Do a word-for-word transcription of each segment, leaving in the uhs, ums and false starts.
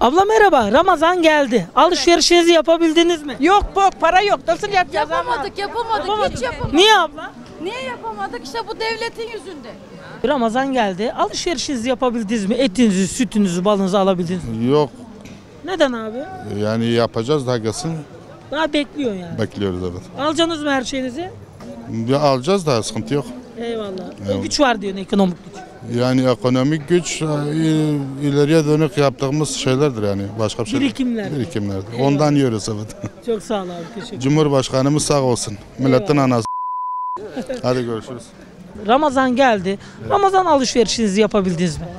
Abla merhaba. Ramazan geldi. Alışverişinizi yapabildiniz mi? Yok bok para yok. Nasıl yapacağız ama? Yapamadık, yapamadık, Yapamadık. hiç yapamadık. Niye abla? Niye yapamadık? İşte bu devletin yüzünden. Ramazan geldi. Alışverişinizi yapabildiniz mi? Etinizi, sütünüzü, balınızı alabildiniz mi? Yok, Neden abi? yani yapacağız daha gelsin, Daha bekliyor yani. bekliyoruz evet. Alacaksınız mı her şeyinizi? Ya alacağız da sıkıntı yok. Eyvallah. O Evet. güç var diyorsun, ekonomik güç. Yani ekonomik güç e, ileriye dönük yaptığımız şeylerdir yani başka bir şey. Birikimler. Birikimlerdir. Ondan yiyoruz evet. Çok sağ ol abi. Teşekkür ederim. Cumhurbaşkanımız sağ olsun. Milletin anası. Hadi görüşürüz. Ramazan geldi. Ramazan alışverişinizi yapabildiniz mi?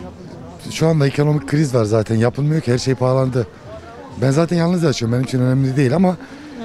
Şu anda ekonomik kriz var zaten. Yapılmıyor ki, her şey pahalandı. Ben zaten yalnız yaşıyorum. Benim için önemli değil ama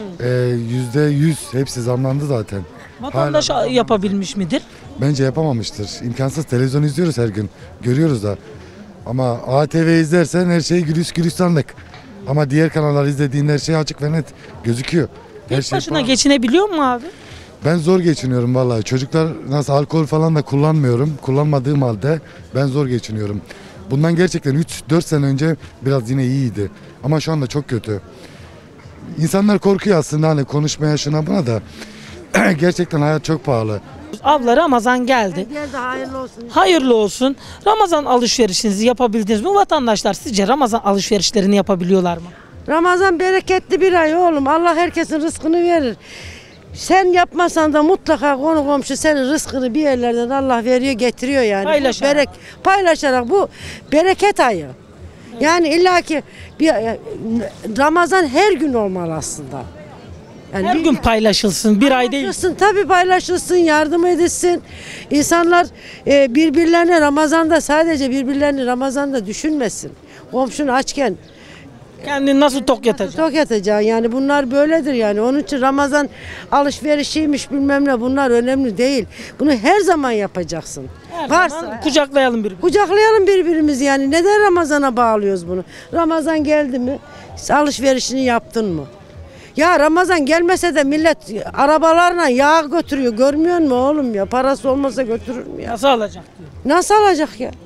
yüzde yüz hepsi zamlandı zaten. Vatandaş Hala- yapabilmiş midir? Bence yapamamıştır. İmkansız. Televizyon izliyoruz her gün. Görüyoruz da. Ama A T V izlersen her şey gülüş gülistanlık. Ama diğer kanallar izlediğin her şey açık ve net gözüküyor. Her Tek şey başına pahalı. geçinebiliyor mu abi? Ben zor geçiniyorum vallahi. Çocuklar nasıl, alkol falan da kullanmıyorum. Kullanmadığım halde ben zor geçiniyorum. Bundan gerçekten üç dört sene önce biraz yine iyiydi. Ama şu anda çok kötü. İnsanlar korkuyor aslında hani konuşmaya, şuna buna da. Gerçekten hayat çok pahalı. Abla Ramazan geldi. Geldi hayırlı olsun. Hayırlı olsun. Ramazan alışverişinizi yapabildiniz mi? Vatandaşlar sizce Ramazan alışverişlerini yapabiliyorlar mı? Ramazan bereketli bir ay oğlum. Allah herkesin rızkını verir. Sen yapmasan da mutlaka konu komşu senin rızkını bir yerlerden Allah veriyor, getiriyor yani. Bu Paylaşarak. berek- paylaşarak bu bereket ayı. Yani illaki bir Ramazan her gün olmalı aslında. Yani Her bir- gün paylaşılsın. Bir ay değil. Paylaşılsın, tabii paylaşılsın, yardım edilsin. İnsanlar e, birbirlerine Ramazan'da sadece birbirlerini Ramazan'da düşünmesin. Komşunu açken Kendini nasıl tok yatacaksın? tok yatacaksın yani bunlar böyledir yani. Onun için Ramazan alışverişiymiş bilmem ne bunlar önemli değil. Bunu her zaman yapacaksın. Her Varsa zaman kucaklayalım birbirimizi. kucaklayalım birbirimizi yani. Neden Ramazan'a bağlıyoruz bunu? Ramazan geldi mi alışverişini yaptın mı? Ya Ramazan gelmese de millet arabalarla yağ götürüyor. Görmüyor musun oğlum ya? Parası olmasa götürür mü ya? Nasıl alacak diyor. Nasıl alacak ya?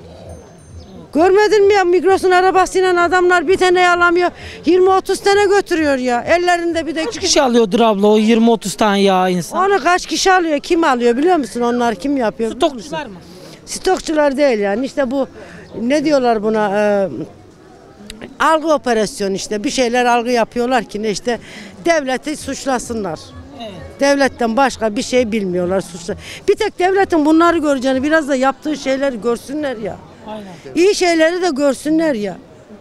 Görmedin mi ya Migros'un arabasıyla adamlar bir tane alamıyor. yirmi otuz tane götürüyor ya. Ellerinde bir de Kaç kişi alıyordur abla o yirmi otuz tane yağ insan? onu kaç kişi alıyor? Kim alıyor biliyor musun? Onlar kim yapıyor? biliyor musun? Stokçular mı? Stokçular değil yani. İşte bu ne diyorlar buna? Ee, algı operasyonu işte. Bir şeyler algı yapıyorlar ki ne işte devleti suçlasınlar. Devletten başka bir şey bilmiyorlar suçla. Bir tek devletin bunları göreceğini biraz da yaptığı şeyleri görsünler ya. Aynen. İyi şeyleri de görsünler ya.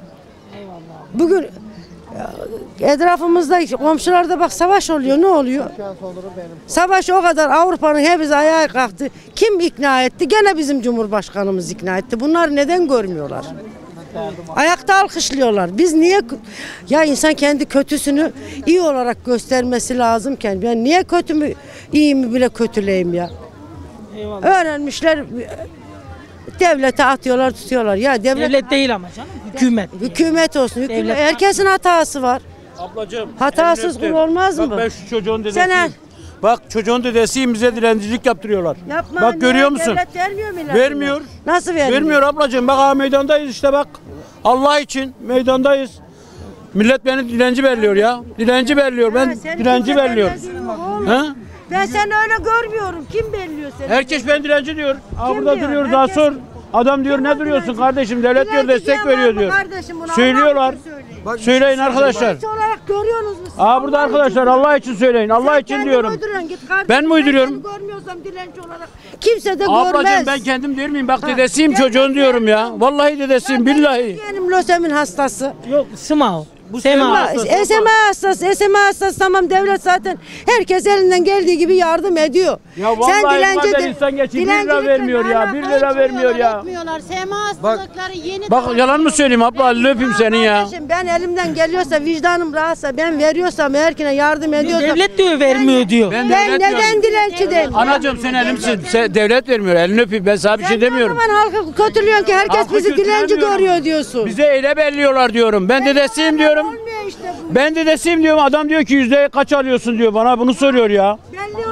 Bugün ya, etrafımızda komşularda bak savaş oluyor. Ne oluyor? Savaş o kadar Avrupa'nın hepsi ayağa kalktı. Kim ikna etti? Gene bizim Cumhurbaşkanımız ikna etti. Bunlar neden görmüyorlar? Ayakta alkışlıyorlar. Biz niye ya insan kendi kötüsünü iyi olarak göstermesi lazımken ben niye kötü mü iyi mi bile kötüleyim ya? Eyvallah. Öğrenmişler devlete atıyorlar tutuyorlar. Ya devlet, Devlet değil ama canım. Hükümet. hükümet olsun. Hükümet, Devlet- herkesin hatası var. Ablacığım. Hatasız elini öptüm. kul olmaz mı? Bak ben şu çocuğun dedesiyim. Sen- Bak çocuğun dedesiyim, bize dilencilik yaptırıyorlar. Yapma. Bak niye? görüyor musun? Devlet vermiyor mu ilaçları? Vermiyor. Nasıl vermiyor? Vermiyor ablacığım. Bak ha meydandayız işte bak. Allah için meydandayız. Millet beni dilenci belliyor ya. Dilenci belliyor. Ben Ha, seni dilenci kimse belliyor. belirlediğin yok oğlum. Ha? Ben seni öyle görmüyorum. Kim belliyor seni? Herkes ben dilenci diyor. Aa, Kim burada diyor? duruyor daha Herkes- sor. Adam diyor Kim ne o duruyorsun dilenci? kardeşim? Devlet diyor Dilenci destek diyen var veriyor mı diyor. kardeşim? Bunu Söylüyorlar. Allah için söyleyin. Söyleyin arkadaşlar. Dilenci olarak görüyorsunuz mu siz? Aa burada Allah arkadaşlar için. Allah için söyleyin. Allah Sen için kendin diyorum. uyduruyorsun, git kardeşim. Ben mi uyduruyorum? Ben seni görmüyorsam dilenci olarak kimse de Ablacığım görmez. ben kendim der miyim? Bak Ha, dedesiyim ben çocuğun de diyorum ya. diyorum. Vallahi dedesiyim billahi. Benim lösemin hastası. Yok Sıma o. Bu Sema. Sema. Ama S M A hastası, S M A hastası tamam devlet zaten herkes elinden geldiği gibi yardım ediyor. Ya vallahi bu kadar insan geçiyor, bir lira dilencilikle vermiyor ya, alakalı bir lira vermiyor ya. Etmiyorlar. Sema hastalıkları yeni Bak yalan mı söyleyeyim abla, elini öpeyim senin ya. Kardeşim, ben elimden geliyorsa vicdanım rahatsa ben veriyorsam herkine yardım ediyorsam. Devlet diyor vermiyor diyor. Ben Ben devlet neden diyorum. dilenci değilim? Anacığım sen elimsin. Sen, devlet vermiyor. Elini öpeyim. Ben sana bir şey Sen ne demiyorum. zaman halkı kötülüyorsun ki herkes Halkı bizi dilenci kötülemiyorum. görüyor diyorsun. Bize ele belliyorlar diyorum. Ben dedesiyim diyorum. Olmuyor işte bu. Ben dedesiyim diyorum. Adam diyor ki yüzde kaç alıyorsun diyor bana. Bunu soruyor ya. Belli olurlar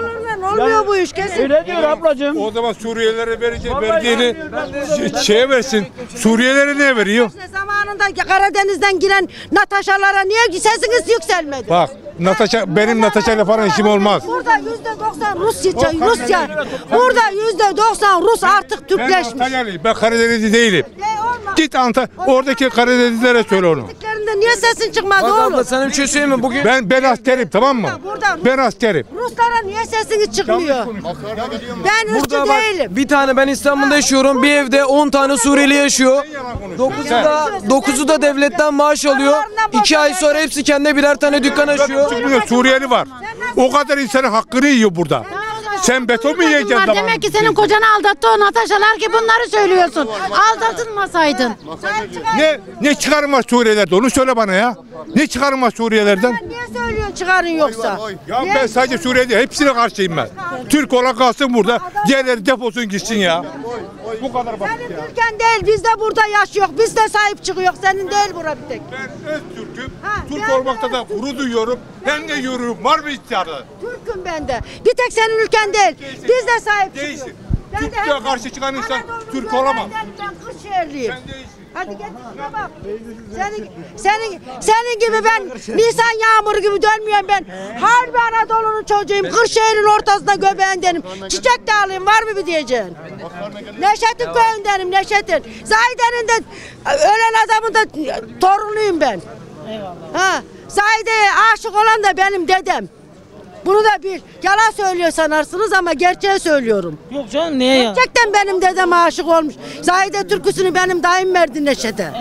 olmuyor bu iş kesin. Öyle diyor ablacığım. O zaman Suriyelilere verecek Vallahi verdiğini yani ben burada- şeye versin. Suriyelilere ne veriyor? İşte zamanında Karadeniz'den giren Nataşalara niye sesiniz yükselmedi? Bak Natasha, benim Natasha ile falan işim olmaz. Burada yüzde doksan Rusya, Rusya. Burada yüzde doksan Rus artık Ben Türkleşmiş. Antalyalıyım. Ben Karadenizli değilim. Ne olmaz. Git Antalya. Oradaki Karadenizlilere söyle onu. Türklerinde niye sesin çıkmadı Bak oğlum? abla sana bir şey söyleyeyim mi? Bugün Ben ben askerim, tamam mı? Burada- Ben askerim. Ruslara niye sesiniz çıkmıyor? Ben ırkçı burada bak değilim. bir tane ben İstanbul'da yaşıyorum. Bir evde on tane Suriyeli yaşıyor. dokuzu da dokuzu da devletten maaş alıyor. iki ay sonra hepsi kendine birer tane dükkan açıyor. Burada Suriyeli var. O kadar insanın hakkını yiyor burada. Sen beton mu yiyeceksin Bunlar zaman? demek ki senin kocanı aldattı o Nataşalar ki bunları söylüyorsun. Aldatılmasaydın. Ne ne çıkarım var Suriyelerde? Onu söyle bana ya. Ne çıkarım var Suriyelilerden? Sen niye söylüyorsun çıkarın yoksa? Ya ben sadece Suriye değil, hepsine karşıyım ben. Türk olan kalsın burada. Diğerleri defolsun gitsin ya. Bu kadar basit Senin ya. Türkiye'n değil biz de burada yaşıyoruz. Biz de sahip çıkıyoruz. Senin değil bura bir tek. Ben öz Türk'üm. Ha, Türk ben olmakta de da gurur duyuyorum. Hem de yürüyorum. Var mı ihtiyarı? Türk'üm ben de. Bir tek senin ülken değil. Biz de sahip Değilsin. çıkıyoruz. Ben de Türklüğe hem- karşı çıkan insan Anadolu'nun Türk olamaz. göbeğinden Ben Kırşehirliyim. Sen değilsin. Hadi git şuna bak. Senin, senin, senin gibi ben Nisan yağmuru gibi dönmüyorum ben. Harbi Anadolu'nun çocuğuyum. Kırşehir'in ortasında göbeğindenim. Çiçek de alayım var mı bir diyeceksin? Neşet'in köyündenim Neşet'in. Zahide'nin de ölen adamın da torunuyum ben. Eyvallah. Ha, Zahide'ye aşık olan da benim dedem. Bunu da bil. Yalan söylüyor sanarsınız ama gerçeği söylüyorum. Yok canım niye ya? Gerçekten benim dedem aşık olmuş. Zahide türküsünü benim dayım verdi Neşet'e.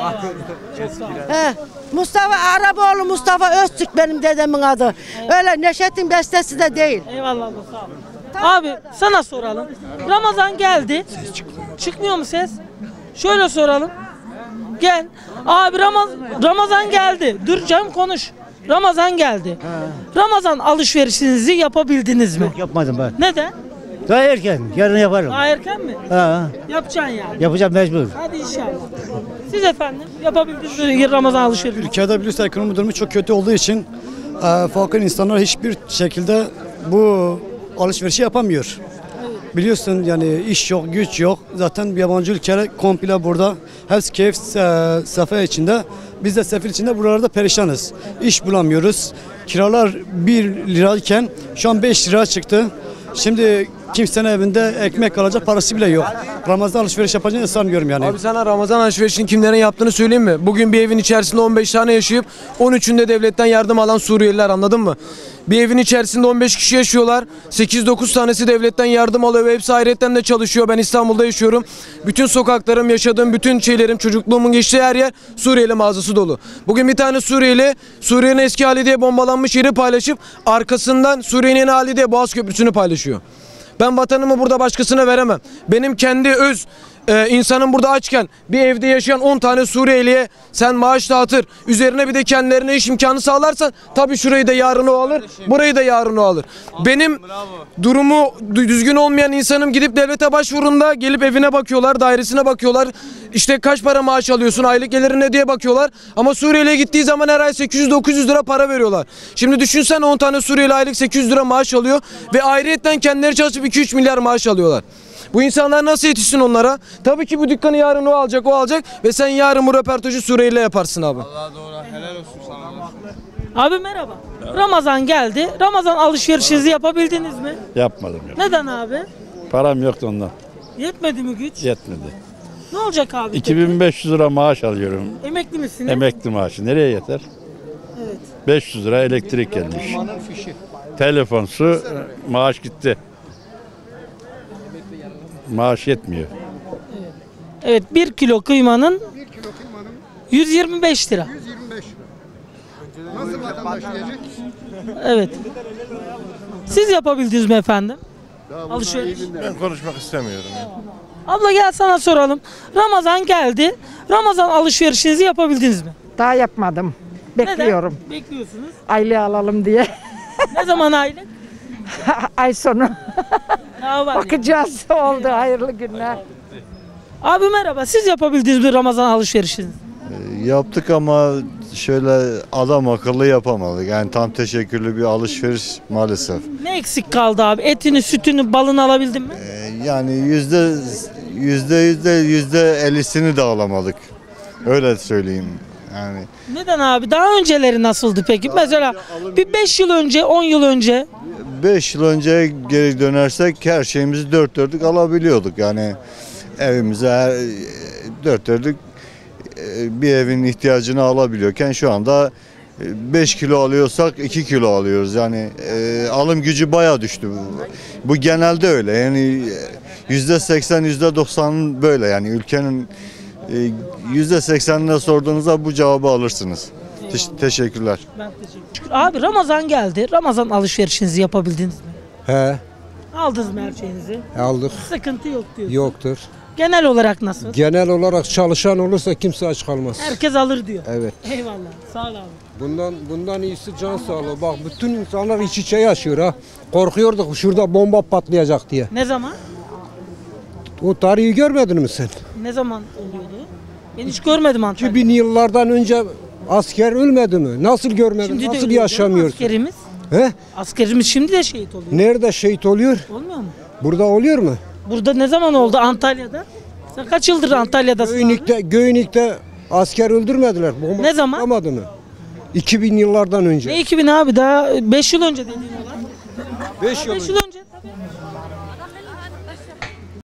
He. Mustafa Araboğlu Mustafa Öztürk benim dedemin adı. Öyle Neşet'in bestesi de değil. Eyvallah abla sağ ol. Abi sana soralım. Ramazan geldi. Çıkmıyor mu ses? Şöyle soralım. Gel. Abi Ramaz Ramazan geldi. Dur canım konuş. Ramazan geldi. Ramazan alışverişinizi yapabildiniz mi? Yapmadım ben. Neden? Daha erken. Yarın yaparım. Daha erken mi? Ha, Yapacaksın yani. yapacağım mecbur. Hadi inşallah. Siz efendim yapabildiniz mi Ramazan alışverişi? Türkiye'de biliyorsun ekonomi durumu çok kötü olduğu için e, fakir insanlar hiçbir şekilde bu alışverişi yapamıyor. Biliyorsun yani iş yok, güç yok. Zaten yabancı ülkeler komple burada. Hepsi keyif, e, sefer içinde. Biz de sefil içinde buralarda perişanız. İş bulamıyoruz. Kiralar bir lirayken şu an beş lira çıktı. Şimdi kimsenin evinde ekmek alacak parası bile yok. Ramazan alışveriş yapacağını sanmıyorum yani. Abi sana Ramazan alışverişinin kimlerin yaptığını söyleyeyim mi? Bugün bir evin içerisinde on beş tane yaşayıp on üçünde devletten yardım alan Suriyeliler, anladın mı? Bir evin içerisinde on beş kişi yaşıyorlar. sekiz dokuz tanesi devletten yardım alıyor ve hepsi hayretten de çalışıyor. Ben İstanbul'da yaşıyorum. Bütün sokaklarım, yaşadığım bütün şeylerim, çocukluğumun geçtiği her yer Suriyeli mağazası dolu. Bugün bir tane Suriyeli Suriye'nin eski hali diye bombalanmış yeri paylaşıp arkasından Suriye'nin yeni hali diye Boğaz Köprüsü'nü paylaşıyor. Ben vatanımı burada başkasına veremem. Benim kendi öz e, insanım burada açken bir evde yaşayan on tane Suriyeli'ye sen maaş dağıtır. Üzerine bir de kendilerine iş imkanı sağlarsan tabii şurayı da yarın o alır. Burayı da yarın o alır. Benim durumu düzgün olmayan insanım gidip devlete başvurunda gelip evine bakıyorlar, dairesine bakıyorlar. İşte kaç para maaş alıyorsun, aylık gelirin ne diye bakıyorlar. Ama Suriyeli'ye gittiği zaman her ay sekiz yüz dokuz yüz lira para veriyorlar. Şimdi düşünsen on tane Suriyeli aylık sekiz yüz lira maaş alıyor ve ayrıyetten kendileri çalışıp iki üç milyar maaş alıyorlar. Bu insanlar nasıl yetişsin onlara? Tabii ki bu dükkanı yarın o alacak, o alacak ve sen yarın bu röportajı Suriyeli'yle yaparsın abi. Allah doğru, helal olsun sana. Abi merhaba. Ramazan geldi. Ramazan alışverişinizi yapabildiniz mi? Yapmadım. Yok. Neden abi? Param yoktu ondan. Yetmedi mi güç? Yetmedi. Ne olacak abi? iki bin beş yüz lira maaş alıyorum. Emekli misiniz? Emekli maaşı. Nereye yeter? Evet. beş yüz lira elektrik gelmiş. Telefon, su, maaş gitti. Maaş yetmiyor. Evet, bir kilo kıymanın yüz yirmi beş lira. yüz yirmi beş lira. Nasıl vatandaş yiyecek? Evet. Siz yapabildiniz mi efendim? Alışveriş. Ben konuşmak istemiyorum. Abla gel sana soralım. Ramazan geldi. Ramazan alışverişinizi yapabildiniz mi? Daha yapmadım. Bekliyorum. Neden? Bekliyorsunuz. Aylığı alalım diye. Ne zaman aylık? Ay sonu. Daha var Bakacağız. Oldu. Hayırlı günler. Abi merhaba. Siz yapabildiniz mi Ramazan alışverişinizi? Yaptık ama şöyle adam akıllı yapamadık. Yani tam teşekkürlü bir alışveriş maalesef. Ne eksik kaldı abi? Etini, sütünü, balını alabildin mi? Ee, yani yüzde yüzde yüzde yüzde ellisini de alamadık. Öyle söyleyeyim. Yani Neden abi? Daha önceleri nasıldı peki? Mesela bir beş yıl önce, on yıl önce beş yıl önce geri dönersek her şeyimizi dört dörtlük alabiliyorduk. Yani evimize her, dört dörtlük e, bir evin ihtiyacını alabiliyorken şu anda beş kilo alıyorsak iki kilo alıyoruz. Yani e, alım gücü bayağı düştü. Bu genelde öyle. Yani yüzde seksen, yüzde doksan böyle. Yani ülkenin yüzde seksenine sorduğunuzda bu cevabı alırsınız. Te- teşekkürler. Ben teşekkür Abi Ramazan geldi. Ramazan alışverişinizi yapabildiniz mi? He, Aldınız mı her şeyinizi? aldık. Sıkıntı yok diyorsun. Yoktur. Genel olarak nasıl? Genel olarak çalışan olursa kimse aç kalmaz. Herkes alır diyor. Evet. Eyvallah. Sağ ol abi. Bundan bundan iyisi can sağlığı. Bak bütün insanlar iç içe yaşıyor ha. Korkuyorduk şurada bomba patlayacak diye. Ne zaman? O tarihi görmedin mi sen? Ne zaman oluyordu? Ben hiç görmedim Antalya'da. iki bin yıllardan önce asker ölmedi mi? Nasıl görmedin? Şimdi de Nasıl ölüyor değil mi yaşamıyorsun? Askerimiz. He? Askerimiz şimdi de şehit oluyor. Nerede şehit oluyor? Olmuyor mu? Burada oluyor mu? Burada ne zaman oldu Antalya'da? Sen kaç yıldır Antalya'dasın abi? Göynük'te, Göynük'te asker öldürmediler. Bomba Ne zaman? patlamadı mı? iki bin yıllardan önce. Ne iki bin abi daha beş yıl önce dediğin olay. beş yıl beş önce. yıl önce